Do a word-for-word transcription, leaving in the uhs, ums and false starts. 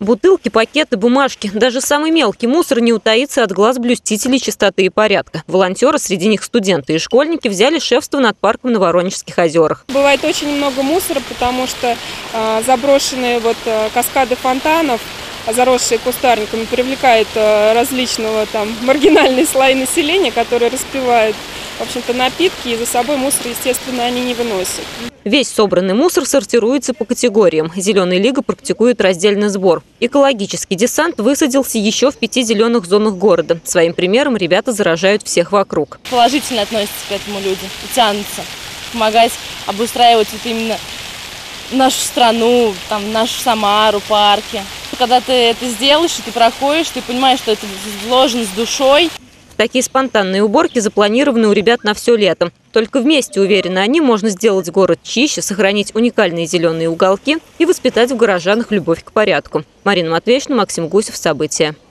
Бутылки, пакеты, бумажки. Даже самый мелкий мусор не утаится от глаз блюстителей чистоты и порядка. Волонтеры, среди них студенты и школьники, взяли шефство над парком на Воронежских озерах. Бывает очень много мусора, потому что э, заброшенные вот, э, каскады фонтанов, заросшие кустарниками, привлекают э, различного там маргинальные слои населения, которые распивают, в общем-то, напитки, и за собой мусор, естественно, они не выносят. Весь собранный мусор сортируется по категориям. «Зеленая лига» практикует раздельный сбор. Экологический десант высадился еще в пяти зеленых зонах города. Своим примером ребята заражают всех вокруг. Положительно относятся к этому люди и тянутся помогать обустраивать вот именно нашу страну, там, нашу Самару, парки. Когда ты это сделаешь, и ты проходишь, ты понимаешь, что это вложено с душой. Такие спонтанные уборки запланированы у ребят на все лето. Только вместе, уверены они, можно сделать город чище, сохранить уникальные зеленые уголки и воспитать в горожанах любовь к порядку. Марина Матвеевна, Максим Гусев. События.